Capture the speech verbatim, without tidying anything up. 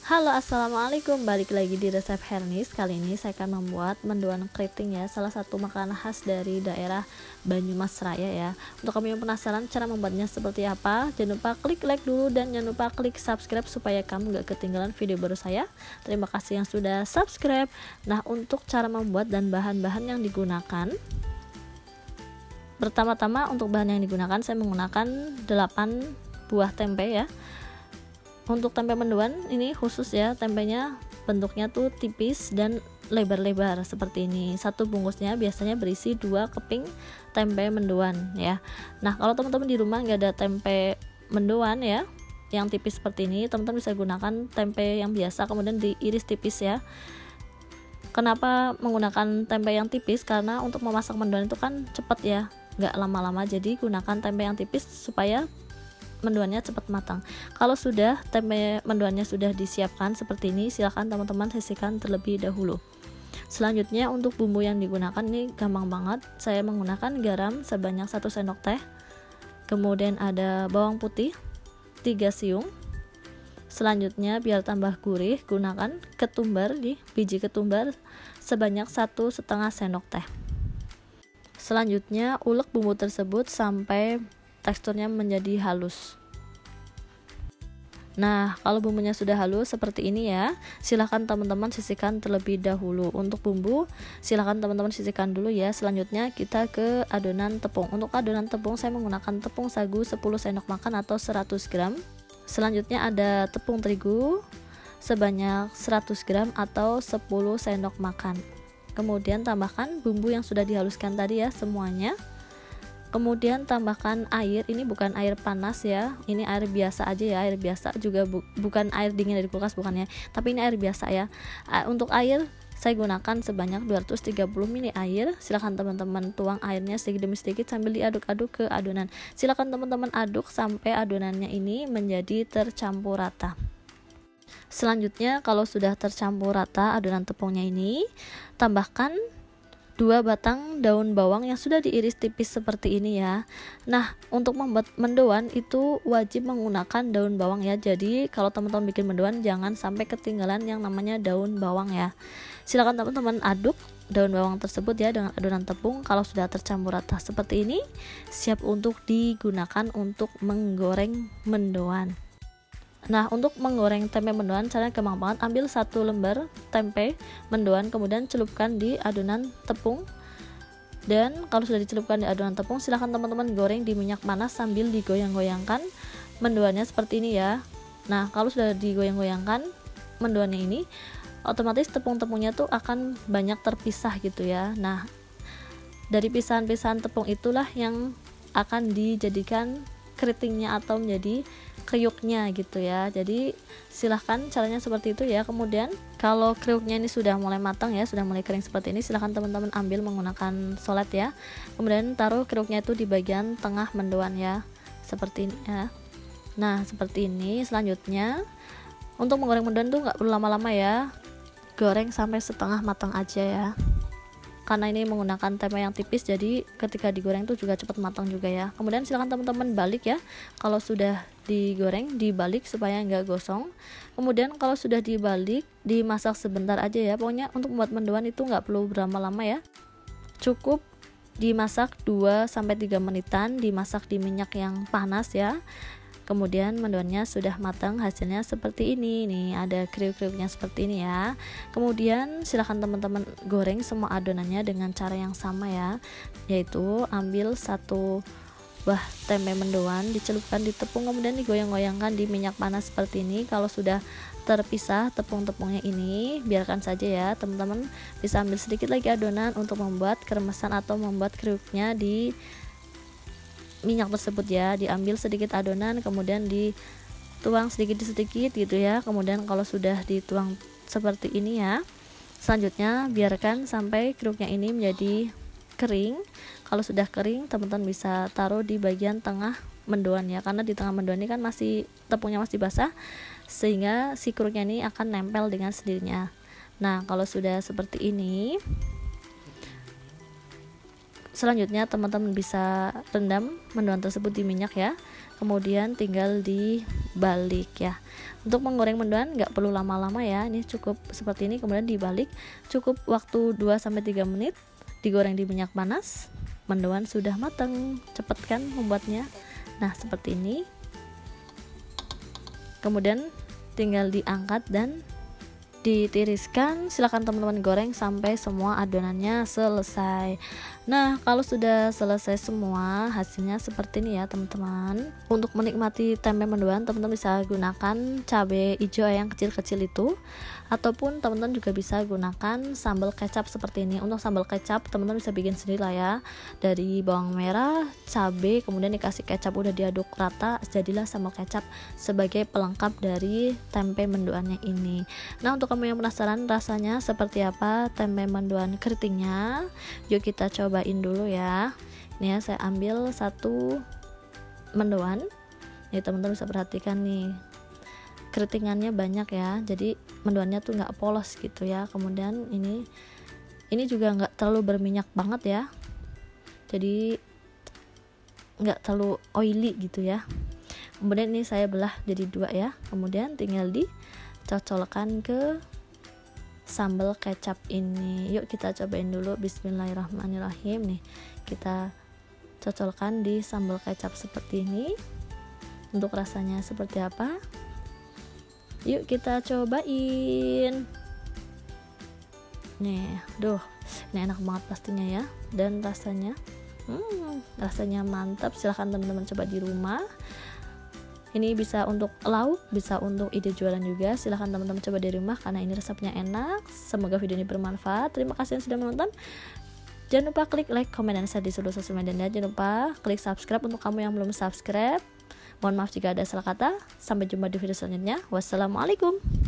Halo, assalamualaikum, balik lagi di resep Hernis. Kali ini saya akan membuat mendoan keriting ya, salah satu makanan khas dari daerah Banyumas Raya ya. Untuk kamu yang penasaran cara membuatnya seperti apa, jangan lupa klik like dulu dan jangan lupa klik subscribe supaya kamu gak ketinggalan video baru saya. Terima kasih yang sudah subscribe. Nah, untuk cara membuat dan bahan-bahan yang digunakan, pertama-tama untuk bahan yang digunakan saya menggunakan delapan buah tempe ya. Untuk tempe mendoan ini khusus ya, tempenya bentuknya tuh tipis dan lebar-lebar seperti ini. Satu bungkusnya biasanya berisi dua keping tempe mendoan ya. Nah, kalau teman-teman di rumah nggak ada tempe mendoan ya yang tipis seperti ini, teman-teman bisa gunakan tempe yang biasa kemudian diiris tipis ya. Kenapa menggunakan tempe yang tipis? Karena untuk memasak mendoan itu kan cepat ya, nggak lama-lama, jadi gunakan tempe yang tipis supaya mendoannya cepat matang. Kalau sudah tempe mendoannya sudah disiapkan seperti ini, silahkan teman-teman sisihkan terlebih dahulu. Selanjutnya untuk bumbu yang digunakan ini gampang banget. Saya menggunakan garam sebanyak satu sendok teh, kemudian ada bawang putih tiga siung. Selanjutnya biar tambah gurih, gunakan ketumbar, di biji ketumbar sebanyak satu setengah sendok teh. Selanjutnya ulek bumbu tersebut sampai teksturnya menjadi halus. Nah, kalau bumbunya sudah halus seperti ini ya, silahkan teman-teman sisihkan terlebih dahulu. Untuk bumbu silahkan teman-teman sisihkan dulu ya. Selanjutnya kita ke adonan tepung. Untuk adonan tepung saya menggunakan tepung sagu sepuluh sendok makan atau seratus gram. Selanjutnya ada tepung terigu sebanyak seratus gram atau sepuluh sendok makan. Kemudian tambahkan bumbu yang sudah dihaluskan tadi ya semuanya. Kemudian tambahkan air, ini bukan air panas ya, ini air biasa aja ya, air biasa juga bu bukan air dingin dari kulkas bukannya, tapi ini air biasa ya. Untuk air saya gunakan sebanyak dua ratus tiga puluh mililiter air. Silahkan teman-teman tuang airnya sedikit demi sedikit sambil diaduk-aduk ke adonan. Silahkan teman-teman aduk sampai adonannya ini menjadi tercampur rata. Selanjutnya kalau sudah tercampur rata adonan tepungnya ini, tambahkan dua batang daun bawang yang sudah diiris tipis seperti ini ya. Nah, untuk membuat mendoan itu wajib menggunakan daun bawang ya. Jadi kalau teman-teman bikin mendoan jangan sampai ketinggalan yang namanya daun bawang ya. Silakan teman-teman aduk daun bawang tersebut ya dengan adonan tepung. Kalau sudah tercampur rata seperti ini, siap untuk digunakan untuk menggoreng mendoan. Nah, untuk menggoreng tempe mendoan caranya gampang banget. Ambil satu lembar tempe mendoan, kemudian celupkan di adonan tepung. Dan kalau sudah dicelupkan di adonan tepung, silahkan teman-teman goreng di minyak panas sambil digoyang-goyangkan mendoannya seperti ini ya. Nah, kalau sudah digoyang-goyangkan mendoannya ini, otomatis tepung-tepungnya tuh akan banyak terpisah gitu ya. Nah, dari pisahan-pisahan tepung itulah yang akan dijadikan keritingnya atau menjadi kriuknya gitu ya. Jadi silahkan caranya seperti itu ya. Kemudian kalau kriuknya ini sudah mulai matang ya, sudah mulai kering seperti ini, silahkan teman-teman ambil menggunakan solet ya. Kemudian taruh kriuknya itu di bagian tengah mendoan ya, seperti ini ya. Nah, seperti ini. Selanjutnya untuk menggoreng mendoan tuh nggak perlu lama-lama ya, goreng sampai setengah matang aja ya. Karena ini menggunakan tempe yang tipis, jadi ketika digoreng tuh juga cepat matang juga ya. Kemudian silahkan teman-teman balik ya. Kalau sudah digoreng, dibalik supaya nggak gosong. Kemudian kalau sudah dibalik, dimasak sebentar aja ya. Pokoknya untuk membuat mendoan itu nggak perlu berlama-lama ya. Cukup dimasak dua sampai tiga menitan, dimasak di minyak yang panas ya. Kemudian mendoannya sudah matang, hasilnya seperti ini nih, ada kriuk-kriuknya seperti ini ya. Kemudian silahkan teman-teman goreng semua adonannya dengan cara yang sama ya, yaitu ambil satu buah tempe mendoan, dicelupkan di tepung, kemudian digoyang-goyangkan di minyak panas seperti ini. Kalau sudah terpisah tepung-tepungnya ini, biarkan saja ya. Teman-teman bisa ambil sedikit lagi adonan untuk membuat kremesan atau membuat kriuknya di minyak tersebut ya. Diambil sedikit adonan, kemudian dituang sedikit-sedikit gitu ya. Kemudian kalau sudah dituang seperti ini ya, selanjutnya biarkan sampai kriuknya ini menjadi kering. Kalau sudah kering, teman-teman bisa taruh di bagian tengah mendoan ya, karena di tengah mendoan ini kan masih tepungnya masih basah, sehingga si kriuknya ini akan nempel dengan sendirinya. Nah, kalau sudah seperti ini, selanjutnya teman-teman bisa rendam mendoan tersebut di minyak ya. kemudian tinggal dibalik ya. Untuk menggoreng mendoan nggak perlu lama-lama ya, ini cukup seperti ini, kemudian dibalik, cukup waktu dua sampai tiga menit, digoreng di minyak panas, mendoan sudah matang. Cepet kan membuatnya. Nah seperti ini, kemudian tinggal diangkat dan ditiriskan. Silahkan teman-teman goreng sampai semua adonannya selesai. Nah kalau sudah selesai semua, hasilnya seperti ini ya teman-teman. Untuk menikmati tempe mendoan, teman-teman bisa gunakan cabai hijau yang kecil-kecil itu, ataupun teman-teman juga bisa gunakan sambal kecap seperti ini. Untuk sambal kecap teman-teman bisa bikin sendiri lah ya, dari bawang merah, cabai, kemudian dikasih kecap, udah diaduk rata, jadilah sambal kecap sebagai pelengkap dari tempe mendoannya ini. Nah untuk kamu yang penasaran rasanya seperti apa tempe mendoan keritingnya, yuk kita cobain dulu ya. Ini ya, saya ambil satu mendoan. Nih teman-teman bisa perhatikan nih, keritingannya banyak ya, jadi mendoannya tuh nggak polos gitu ya. Kemudian ini ini juga nggak terlalu berminyak banget ya, jadi nggak terlalu oily gitu ya. Kemudian ini saya belah jadi dua ya, kemudian tinggal dicocolkan ke sambal kecap ini. Yuk kita cobain dulu. Bismillahirrahmanirrahim. Nih kita cocolkan di sambal kecap seperti ini. Untuk rasanya seperti apa, yuk kita cobain. Nih, duh, ini enak banget pastinya ya, dan rasanya hmm, rasanya mantap. Silahkan teman-teman coba di rumah. Ini bisa untuk lauk, bisa untuk ide jualan juga. Silahkan teman-teman coba di rumah karena ini resepnya enak. Semoga video ini bermanfaat. Terima kasih yang sudah menonton. Jangan lupa klik like, comment, dan share di seluruh sosial media. Jangan lupa klik subscribe untuk kamu yang belum subscribe. Mohon maaf jika ada salah kata. Sampai jumpa di video selanjutnya. Wassalamualaikum.